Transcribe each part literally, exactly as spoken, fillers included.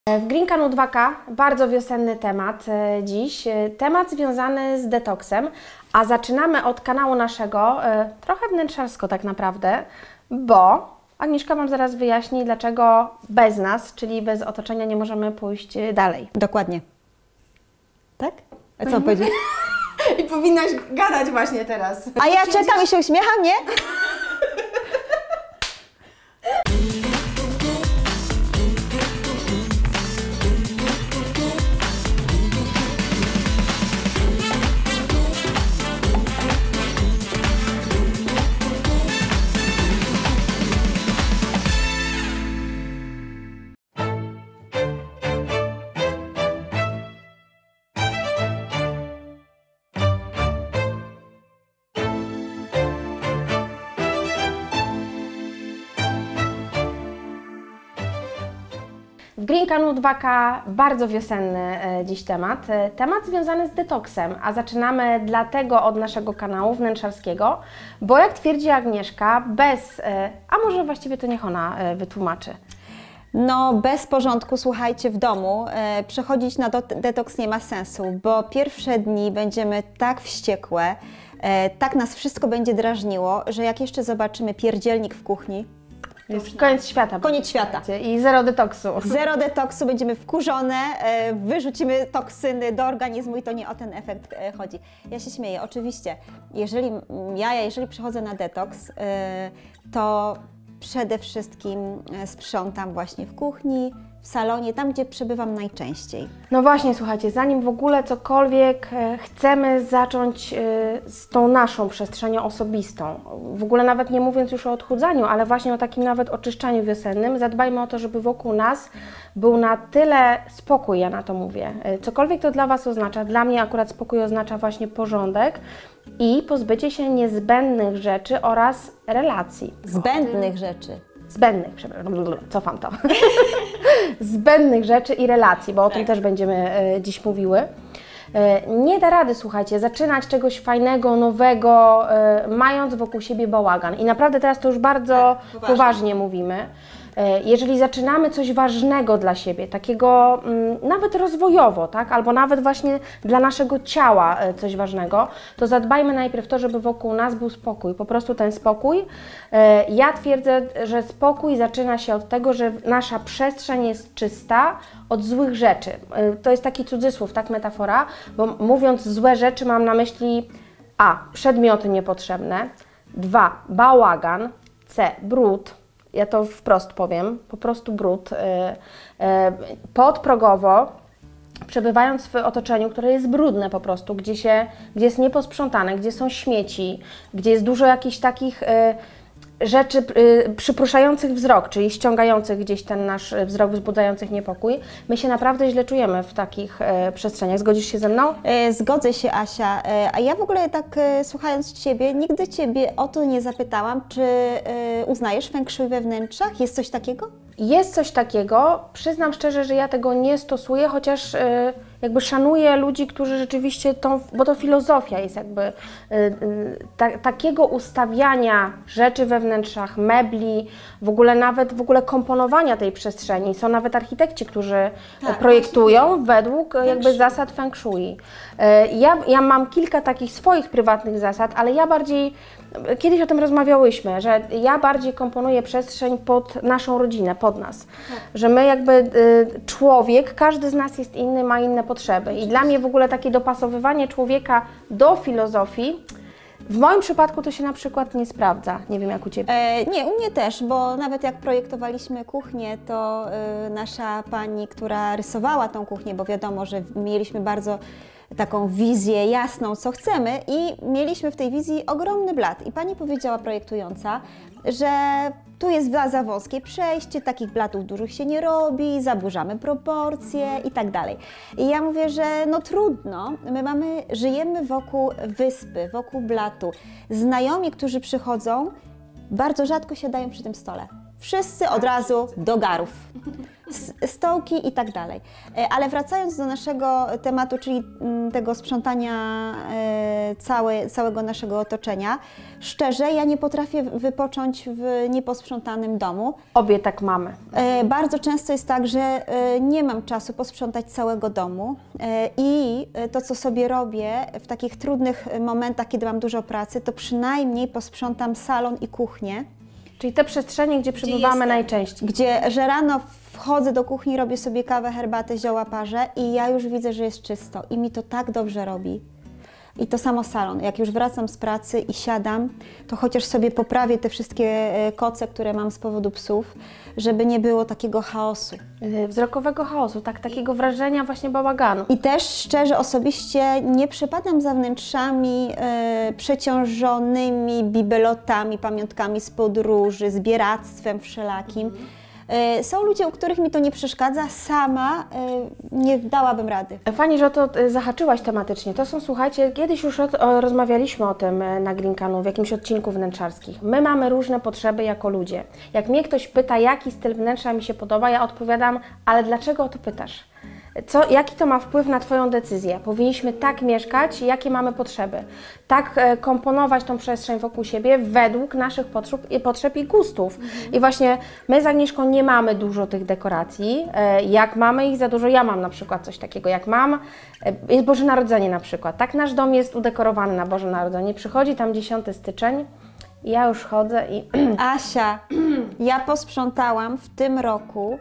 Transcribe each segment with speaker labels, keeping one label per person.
Speaker 1: W Green Canu dwa K bardzo wiosenny temat dziś, temat związany z detoksem, a zaczynamy od kanału naszego, trochę wnętrzarsko tak naprawdę, bo Agnieszka Wam zaraz wyjaśni, dlaczego bez nas, czyli bez otoczenia, nie możemy pójść dalej.
Speaker 2: Dokładnie. Tak? A co powiedzieć?
Speaker 1: I powinnaś gadać właśnie teraz.
Speaker 2: A ja czekam i się uśmiecham, nie?
Speaker 1: W Green Canu dwa K bardzo wiosenny dziś temat, temat związany z detoksem, a zaczynamy dlatego od naszego kanału wnętrzarskiego, bo jak twierdzi Agnieszka, bez, a może właściwie to niech ona wytłumaczy.
Speaker 2: No bez porządku, słuchajcie, w domu e, przechodzić na detoks nie ma sensu, bo pierwsze dni będziemy tak wściekłe, e, tak nas wszystko będzie drażniło, że jak jeszcze zobaczymy pierdzielnik w kuchni,
Speaker 1: Jest koniec świata.
Speaker 2: Koniec świata.
Speaker 1: I zero detoksu.
Speaker 2: Zero detoksu, będziemy wkurzone, e, wyrzucimy toksyny do organizmu i to nie o ten efekt e, chodzi. Ja się śmieję, oczywiście, jeżeli ja, jeżeli przychodzę na detoks, e, to przede wszystkim sprzątam właśnie w kuchni, w salonie, tam gdzie przebywam najczęściej.
Speaker 1: No właśnie, słuchajcie, zanim w ogóle cokolwiek chcemy zacząć z tą naszą przestrzenią osobistą, w ogóle nawet nie mówiąc już o odchudzaniu, ale właśnie o takim nawet oczyszczaniu wiosennym, zadbajmy o to, żeby wokół nas był na tyle spokój, ja na to mówię. Cokolwiek to dla Was oznacza, dla mnie akurat spokój oznacza właśnie porządek i pozbycie się niezbędnych rzeczy oraz relacji.
Speaker 2: Zbędnych rzeczy.
Speaker 1: Zbędnych, przepraszam, cofam to. Zbędnych rzeczy i relacji, bo o tak. tym też będziemy e, dziś mówiły. E, nie da rady, słuchajcie, zaczynać czegoś fajnego, nowego, e, mając wokół siebie bałagan. I naprawdę teraz to już bardzo tak, poważnie. poważnie mówimy. Jeżeli zaczynamy coś ważnego dla siebie, takiego mm, nawet rozwojowo, tak, albo nawet właśnie dla naszego ciała coś ważnego, to zadbajmy najpierw to, żeby wokół nas był spokój, po prostu ten spokój. Ja twierdzę, że spokój zaczyna się od tego, że nasza przestrzeń jest czysta od złych rzeczy. To jest taki cudzysłów, tak, metafora, bo mówiąc złe rzeczy mam na myśli a. przedmioty niepotrzebne, dwa. bałagan, c. brud. Ja to wprost powiem, po prostu brud. Podprogowo, przebywając w otoczeniu, które jest brudne po prostu, gdzie, się, gdzie jest nieposprzątane, gdzie są śmieci, gdzie jest dużo jakichś takich rzeczy przypruszających wzrok, czyli ściągających gdzieś ten nasz wzrok, wzbudzających niepokój, my się naprawdę źle czujemy w takich przestrzeniach. Zgodzisz się ze mną?
Speaker 2: Zgodzę się, Asia. A ja w ogóle tak słuchając Ciebie, nigdy Ciebie o to nie zapytałam, czy uznajesz feng shui we wnętrzach? Jest coś takiego?
Speaker 1: Jest coś takiego. Przyznam szczerze, że ja tego nie stosuję, chociaż jakby szanuję ludzi, którzy rzeczywiście tą, bo to filozofia jest jakby ta, takiego ustawiania rzeczy we wnętrzach, mebli, w ogóle nawet w ogóle komponowania tej przestrzeni. Są nawet architekci, którzy tak, projektują właśnie według jakby zasad feng shui. Ja, ja mam kilka takich swoich prywatnych zasad, ale ja bardziej, kiedyś o tym rozmawiałyśmy, że ja bardziej komponuję przestrzeń pod naszą rodzinę, pod nas. Tak. Że my jakby człowiek, każdy z nas jest inny, ma inne potrzeby. I dla mnie w ogóle takie dopasowywanie człowieka do filozofii, w moim przypadku to się na przykład nie sprawdza. Nie wiem jak u Ciebie.
Speaker 2: E, nie, u mnie też, bo nawet jak projektowaliśmy kuchnię, to y, nasza pani, która rysowała tą kuchnię, bo wiadomo, że mieliśmy bardzo taką wizję jasną, co chcemy i mieliśmy w tej wizji ogromny blat. I pani powiedziała projektująca, że tu jest za wąskie przejście, takich blatów dużych się nie robi, zaburzamy proporcje i tak dalej. I ja mówię, że no trudno, my mamy, żyjemy wokół wyspy, wokół blatu. Znajomi, którzy przychodzą, bardzo rzadko siadają przy tym stole. Wszyscy od razu do garów, stołki i tak dalej. Ale wracając do naszego tematu, czyli tego sprzątania całe, całego naszego otoczenia, szczerze, ja nie potrafię wypocząć w nieposprzątanym domu.
Speaker 1: Obie tak mamy.
Speaker 2: Bardzo często jest tak, że nie mam czasu posprzątać całego domu i to, co sobie robię w takich trudnych momentach, kiedy mam dużo pracy, to przynajmniej posprzątam salon i kuchnię.
Speaker 1: Czyli te przestrzenie, gdzie przebywamy najczęściej.
Speaker 2: Gdzie, że rano wchodzę do kuchni, robię sobie kawę, herbatę, zioła parzę i ja już widzę, że jest czysto i mi to tak dobrze robi. I to samo salon. Jak już wracam z pracy i siadam, to chociaż sobie poprawię te wszystkie koce, które mam z powodu psów, żeby nie było takiego chaosu.
Speaker 1: Wzrokowego chaosu, tak, takiego wrażenia właśnie bałaganu.
Speaker 2: I też szczerze, osobiście nie przepadam za wnętrzami e, przeciążonymi bibelotami, pamiątkami z podróży, zbieractwem wszelakim. Mhm. Są ludzie, u których mi to nie przeszkadza, sama nie dałabym rady.
Speaker 1: Fajnie, że o to zahaczyłaś tematycznie. To są, słuchajcie, kiedyś już o, o, rozmawialiśmy o tym na Glinkanu w jakimś odcinku wnętrzarskich. My mamy różne potrzeby jako ludzie. Jak mnie ktoś pyta, jaki styl wnętrza mi się podoba, ja odpowiadam, ale dlaczego o to pytasz? Co, jaki to ma wpływ na Twoją decyzję? Powinniśmy tak mieszkać, jakie mamy potrzeby. Tak e, komponować tą przestrzeń wokół siebie według naszych potrzeb, potrzeb i gustów. Mhm. I właśnie my z Agnieszką nie mamy dużo tych dekoracji. E, jak mamy ich za dużo, ja mam na przykład coś takiego. Jak mam, e, jest Boże Narodzenie na przykład. Tak, nasz dom jest udekorowany na Boże Narodzenie. Przychodzi tam dziesiąty styczeń i ja już chodzę i...
Speaker 2: Asia, ja posprzątałam w tym roku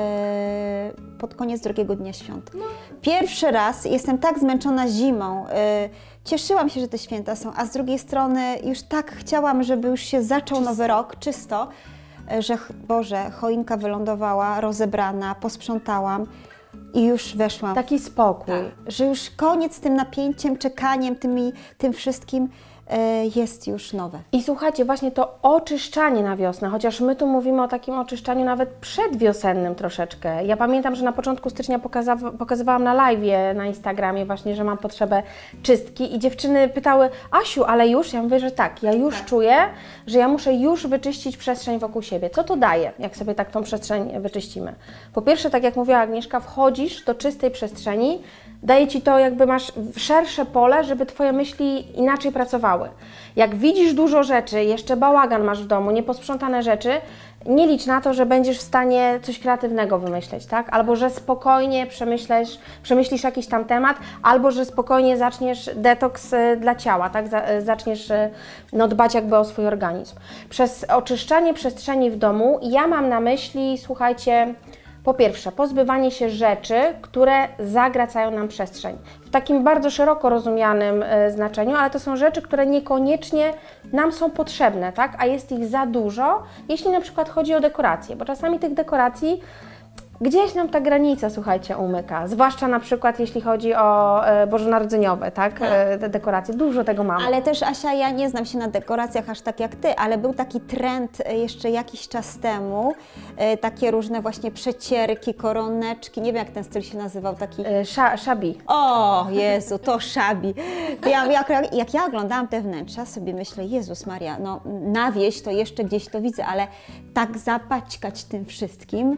Speaker 2: pod koniec drugiego dnia świąt. Pierwszy raz jestem tak zmęczona zimą, cieszyłam się, że te święta są, a z drugiej strony już tak chciałam, żeby już się zaczął czysto. Nowy rok, czysto, że Boże, choinka wylądowała, rozebrana, posprzątałam i już weszłam.
Speaker 1: Taki spokój.
Speaker 2: Tak, że już koniec z tym napięciem, czekaniem, tymi, tym wszystkim. Jest już nowe.
Speaker 1: I słuchajcie, właśnie to oczyszczanie na wiosnę, chociaż my tu mówimy o takim oczyszczaniu nawet przedwiosennym troszeczkę. Ja pamiętam, że na początku stycznia pokaza- pokazywałam na live'ie na Instagramie właśnie, że mam potrzebę czystki i dziewczyny pytały, Asiu, ale już? Ja mówię, że tak, ja już tak. czuję, że ja muszę już wyczyścić przestrzeń wokół siebie. Co to daje, jak sobie tak tą przestrzeń wyczyścimy? Po pierwsze, tak jak mówiła Agnieszka, wchodzisz do czystej przestrzeni, daje Ci to, jakby masz szersze pole, żeby Twoje myśli inaczej pracowały. Jak widzisz dużo rzeczy, jeszcze bałagan masz w domu, nieposprzątane rzeczy, nie licz na to, że będziesz w stanie coś kreatywnego wymyśleć, tak? Albo że spokojnie przemyślisz, przemyślisz jakiś tam temat, albo że spokojnie zaczniesz detoks dla ciała, tak? Zaczniesz no, dbać jakby o swój organizm. Przez oczyszczanie przestrzeni w domu ja mam na myśli, słuchajcie, po pierwsze, pozbywanie się rzeczy, które zagracają nam przestrzeń. W takim bardzo szeroko rozumianym y, znaczeniu, ale to są rzeczy, które niekoniecznie nam są potrzebne, tak? A jest ich za dużo, jeśli na przykład chodzi o dekoracje, bo czasami tych dekoracji gdzieś nam ta granica, słuchajcie, umyka. Zwłaszcza na przykład jeśli chodzi o e, bożonarodzeniowe, tak? E, te dekoracje. Dużo tego mamy.
Speaker 2: Ale też, Asia, ja nie znam się na dekoracjach aż tak jak Ty, ale był taki trend jeszcze jakiś czas temu, e, takie różne właśnie przecierki, koroneczki, nie wiem jak ten styl się nazywał, taki...
Speaker 1: E, sza, szabi.
Speaker 2: O, Jezu, to szabi. Ja, jak, jak ja oglądałam te wnętrza, sobie myślę, Jezus Maria, no na wieś to jeszcze gdzieś to widzę, ale tak zapaćkać tym wszystkim.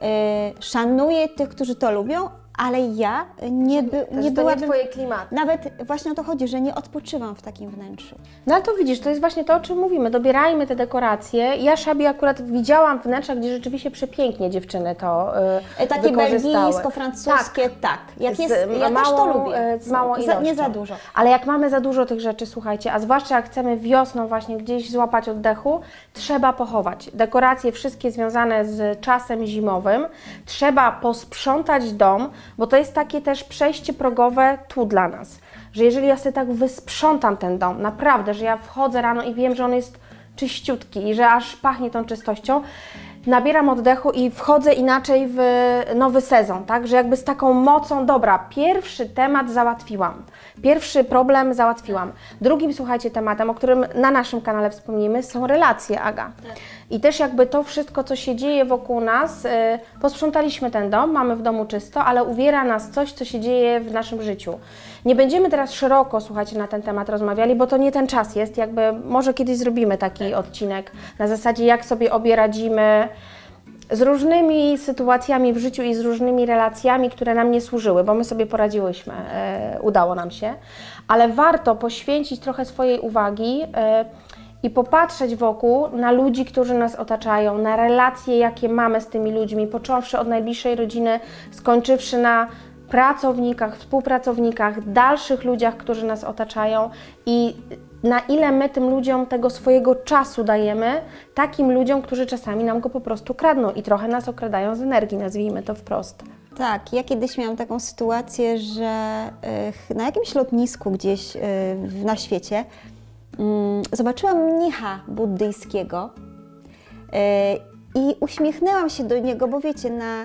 Speaker 2: Szanuję tych, którzy to lubią, ale ja nie, by, nie byłabym...
Speaker 1: To nie Twoje klimaty.
Speaker 2: Nawet właśnie o to chodzi, że nie odpoczywam w takim wnętrzu.
Speaker 1: No ale to widzisz, to jest właśnie to, o czym mówimy. Dobierajmy te dekoracje. Ja szabi akurat widziałam wnętrza, gdzie rzeczywiście przepięknie dziewczyny to yy,
Speaker 2: Takie belgijsko-francuskie, tak. tak. Jak jest, z ja małą, też to lubię.
Speaker 1: Z małą ilością.
Speaker 2: Za, nie za dużo.
Speaker 1: Ale jak mamy za dużo tych rzeczy, słuchajcie, a zwłaszcza jak chcemy wiosną właśnie gdzieś złapać oddechu, trzeba pochować. Dekoracje wszystkie związane z czasem zimowym. Trzeba posprzątać dom, bo to jest takie też przejście progowe tu dla nas, że jeżeli ja sobie tak wysprzątam ten dom, naprawdę, że ja wchodzę rano i wiem, że on jest czyściutki i że aż pachnie tą czystością, nabieram oddechu i wchodzę inaczej w nowy sezon, tak, że jakby z taką mocą, dobra, pierwszy temat załatwiłam, pierwszy problem załatwiłam. Drugim, słuchajcie, tematem, o którym na naszym kanale wspomnimy, są relacje, Aga. I też jakby to wszystko, co się dzieje wokół nas, posprzątaliśmy ten dom, mamy w domu czysto, ale uwiera nas coś, co się dzieje w naszym życiu. Nie będziemy teraz szeroko, słuchajcie, na ten temat rozmawiali, bo to nie ten czas jest, jakby może kiedyś zrobimy taki odcinek na zasadzie, jak sobie obie radzimy z różnymi sytuacjami w życiu i z różnymi relacjami, które nam nie służyły, bo my sobie poradziłyśmy, e, udało nam się, ale warto poświęcić trochę swojej uwagi e, i popatrzeć wokół na ludzi, którzy nas otaczają, na relacje, jakie mamy z tymi ludźmi, począwszy od najbliższej rodziny, skończywszy na pracownikach, współpracownikach, dalszych ludziach, którzy nas otaczają i na ile my tym ludziom tego swojego czasu dajemy, takim ludziom, którzy czasami nam go po prostu kradną i trochę nas okradają z energii, nazwijmy to wprost.
Speaker 2: Tak, ja kiedyś miałam taką sytuację, że y, na jakimś lotnisku gdzieś y, na świecie y, zobaczyłam mnicha buddyjskiego y, i uśmiechnęłam się do niego, bo wiecie, na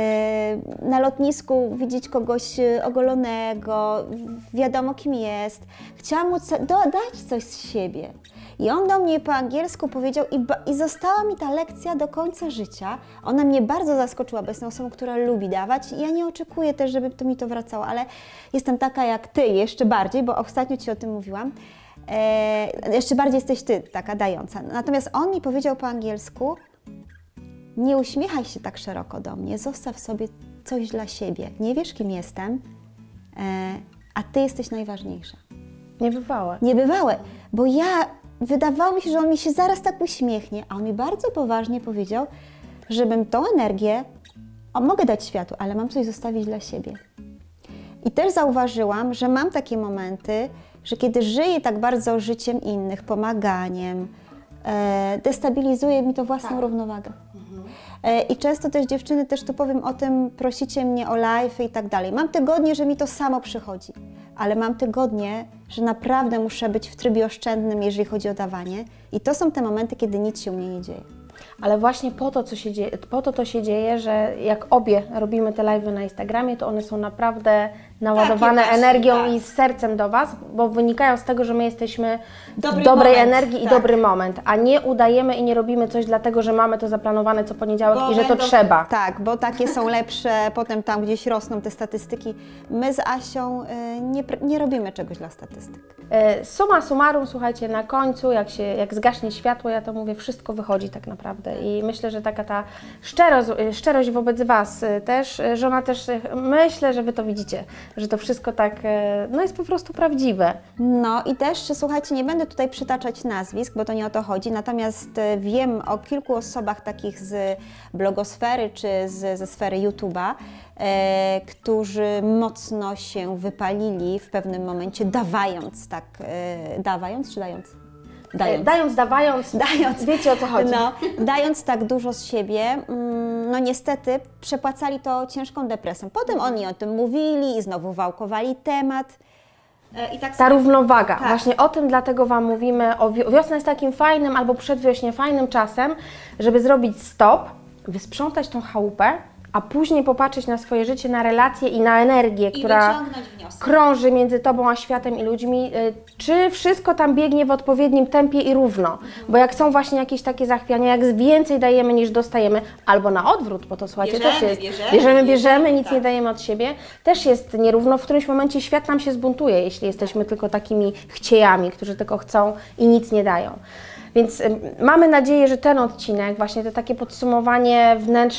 Speaker 2: na lotnisku widzieć kogoś ogolonego, wiadomo kim jest. Chciałam mu dodać coś z siebie. I on do mnie po angielsku powiedział i, i została mi ta lekcja do końca życia. Ona mnie bardzo zaskoczyła, bo jestem osobą, która lubi dawać i ja nie oczekuję też, żeby to mi to wracało, ale jestem taka jak Ty, jeszcze bardziej, bo ostatnio Ci o tym mówiłam. E, jeszcze bardziej jesteś Ty taka dająca. Natomiast on mi powiedział po angielsku: nie uśmiechaj się tak szeroko do mnie, zostaw sobie coś dla siebie. Nie wiesz, kim jestem, e, a Ty jesteś najważniejsza.
Speaker 1: Niebywałe.
Speaker 2: Niebywałe, bo ja, wydawało mi się, że on mi się zaraz tak uśmiechnie, a on mi bardzo poważnie powiedział, żebym tą energię, o, mogę dać światu, ale mam coś zostawić dla siebie. I też zauważyłam, że mam takie momenty, że kiedy żyję tak bardzo życiem innych, pomaganiem, e, destabilizuje mi to własną tak. równowagę. I często też dziewczyny, też tu powiem o tym, prosicie mnie o live i tak dalej. Mam tygodnie, że mi to samo przychodzi, ale mam tygodnie, że naprawdę muszę być w trybie oszczędnym, jeżeli chodzi o dawanie. I to są te momenty, kiedy nic się u mnie nie dzieje.
Speaker 1: Ale właśnie po to, co się dzieje, po to to się dzieje, że jak obie robimy te live'y na Instagramie, to one są naprawdę naładowane
Speaker 2: Takie
Speaker 1: energią
Speaker 2: właśnie, tak.
Speaker 1: i z sercem do Was, bo wynikają z tego, że my jesteśmy
Speaker 2: Dobry
Speaker 1: w dobrej
Speaker 2: moment,
Speaker 1: energii i
Speaker 2: tak.
Speaker 1: dobry moment, a nie udajemy i nie robimy coś dlatego, że mamy to zaplanowane co poniedziałek
Speaker 2: Bo
Speaker 1: i że to
Speaker 2: będą,
Speaker 1: trzeba.
Speaker 2: Tak, bo takie są lepsze, potem tam gdzieś rosną te statystyki. My z Asią y, nie, nie robimy czegoś dla statystyk.
Speaker 1: E, summa summarum, słuchajcie, na końcu, jak, się, jak zgaśnie światło, ja to mówię, wszystko wychodzi tak naprawdę i myślę, że taka ta szczerość, szczerość wobec Was też, że ona też, myślę, że Wy to widzicie, że to wszystko tak, no jest po prostu prawdziwe.
Speaker 2: No i też, słuchajcie, nie będę tutaj przytaczać nazwisk, bo to nie o to chodzi, natomiast wiem o kilku osobach takich z blogosfery czy z, ze sfery YouTube'a, e, którzy mocno się wypalili w pewnym momencie, dawając, tak, e, dawając czy dając?
Speaker 1: Dając. Dając, dawając, dając, wiecie o co chodzi.
Speaker 2: No, dając tak dużo z siebie, no niestety przepłacali to ciężką depresją. Potem oni o tym mówili i znowu wałkowali temat.
Speaker 1: I tak Ta równowaga, tak. Właśnie o tym dlatego Wam mówimy, o wiosna jest takim fajnym albo przedwiośnie fajnym czasem, żeby zrobić stop, wysprzątać tą chałupę, a później popatrzeć na swoje życie, na relacje i na energię,
Speaker 2: I
Speaker 1: która krąży między Tobą a światem i ludźmi, czy wszystko tam biegnie w odpowiednim tempie i równo, mhm. Bo jak są właśnie jakieś takie zachwiania, jak więcej dajemy niż dostajemy, albo na odwrót, bo to słuchajcie,
Speaker 2: bierzemy,
Speaker 1: też jest,
Speaker 2: bierzemy,
Speaker 1: bierzemy, bierzemy,
Speaker 2: bierzemy
Speaker 1: nic
Speaker 2: tak.
Speaker 1: nie dajemy od siebie, też jest nierówno, w którymś momencie świat nam się zbuntuje, jeśli jesteśmy tylko takimi chciejami, którzy tylko chcą i nic nie dają. Więc y, mamy nadzieję, że ten odcinek, właśnie to takie podsumowanie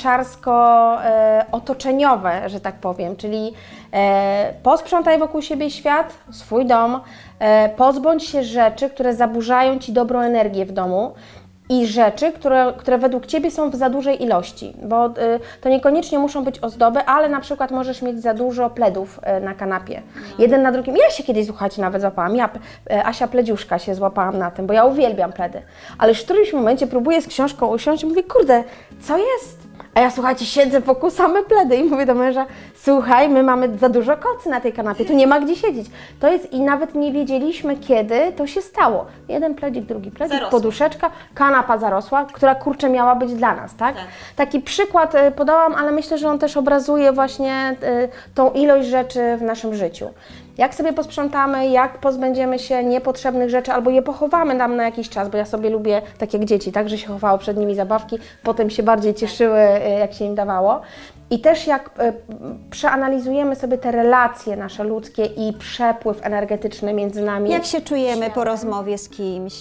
Speaker 1: wnętrzarsko-otoczeniowe, y, że tak powiem, czyli y, posprzątaj wokół siebie świat, swój dom, y, pozbądź się rzeczy, które zaburzają Ci dobrą energię w domu i rzeczy, które, które według Ciebie są w za dużej ilości, bo y, to niekoniecznie muszą być ozdoby, ale na przykład możesz mieć za dużo pledów y, na kanapie. No. Jeden na drugim. Ja się kiedyś, słuchajcie, nawet złapałam. Ja, y, Asia Pledziuszka się złapałam na tym, bo ja uwielbiam pledy. Ale w którymś momencie próbuję z książką usiąść i mówię, kurde, co jest? A ja, słuchajcie, siedzę wokół same pledy i mówię do męża, słuchaj, my mamy za dużo kocy na tej kanapie, tu nie ma gdzie siedzieć. To jest i nawet nie wiedzieliśmy, kiedy to się stało. Jeden pledzik, drugi pledzik, zarosła. Poduszeczka, kanapa zarosła, która kurczę miała być dla nas, tak? tak? Taki przykład podałam, ale myślę, że on też obrazuje właśnie tą ilość rzeczy w naszym życiu. Jak sobie posprzątamy, jak pozbędziemy się niepotrzebnych rzeczy, albo je pochowamy tam na jakiś czas, bo ja sobie lubię, tak jak dzieci, tak, że się chowało przed nimi zabawki, potem się bardziej cieszyły, jak się im dawało. I też jak przeanalizujemy sobie te relacje nasze ludzkie i przepływ energetyczny między nami.
Speaker 2: Jak się czujemy po rozmowie z kimś?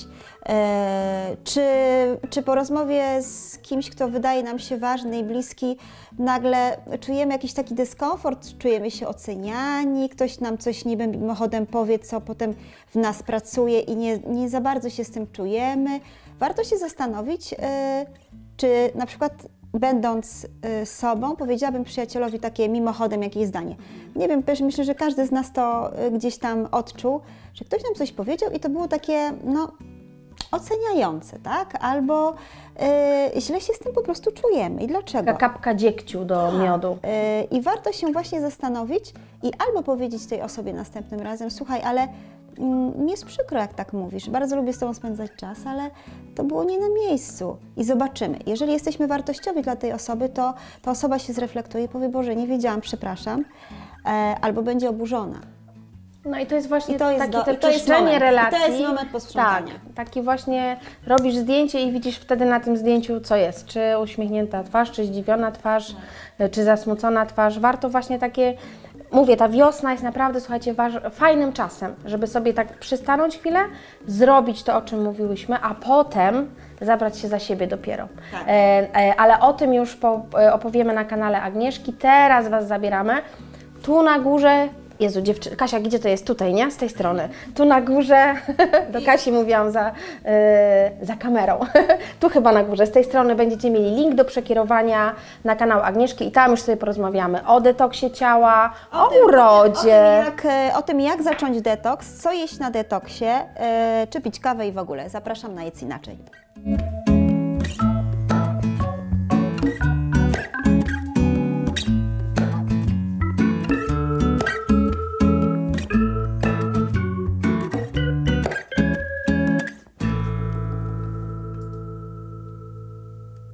Speaker 2: E, czy, czy po rozmowie z kimś, kto wydaje nam się ważny i bliski, nagle czujemy jakiś taki dyskomfort, czujemy się oceniani, ktoś nam coś niby mimochodem powie, co potem w nas pracuje i nie, nie za bardzo się z tym czujemy. Warto się zastanowić, e, czy na przykład będąc y, sobą, powiedziałabym przyjacielowi takie mimochodem jakieś zdanie. Nie wiem, myślę, że każdy z nas to y, gdzieś tam odczuł, że ktoś nam coś powiedział i to było takie, no, oceniające, tak? Albo y, źle się z tym po prostu czujemy. I dlaczego?
Speaker 1: Taka kapka dziegciu do miodu.
Speaker 2: Y, I warto się właśnie zastanowić i albo powiedzieć tej osobie następnym razem, słuchaj, ale mi jest przykro, jak tak mówisz. Bardzo lubię z Tobą spędzać czas, ale to było nie na miejscu. I zobaczymy. Jeżeli jesteśmy wartościowi dla tej osoby, to ta osoba się zreflektuje i powie, Boże, nie wiedziałam, przepraszam, e, albo będzie oburzona.
Speaker 1: No i to jest właśnie
Speaker 2: I to jest
Speaker 1: takie
Speaker 2: do,
Speaker 1: te
Speaker 2: to jest
Speaker 1: czyszczenie
Speaker 2: moment,
Speaker 1: relacji.
Speaker 2: I to jest moment posprzątania.
Speaker 1: Tak, taki właśnie robisz zdjęcie i widzisz wtedy na tym zdjęciu, co jest. Czy uśmiechnięta twarz, czy zdziwiona twarz, tak. czy zasmucona twarz. Warto właśnie takie, mówię, ta wiosna jest naprawdę, słuchajcie, fajnym czasem, żeby sobie tak przystanąć chwilę, zrobić to, o czym mówiłyśmy, a potem zabrać się za siebie dopiero. Tak. E, e, ale o tym już po, opowiemy na kanale Agnieszki. Teraz Was zabieramy. Tu na górze, Jezu, dziewczyna, Kasia, gdzie to jest? Tutaj, nie? Z tej strony. Tu na górze, do Kasi mówiłam za, yy, za kamerą. Tu chyba na górze, z tej strony będziecie mieli link do przekierowania na kanał Agnieszki i tam już sobie porozmawiamy o detoksie ciała, o, o tym, urodzie.
Speaker 2: O tym, jak, o tym, jak zacząć detoks, co jeść na detoksie, yy, czy pić kawę i w ogóle. Zapraszam na Jedz Inaczej.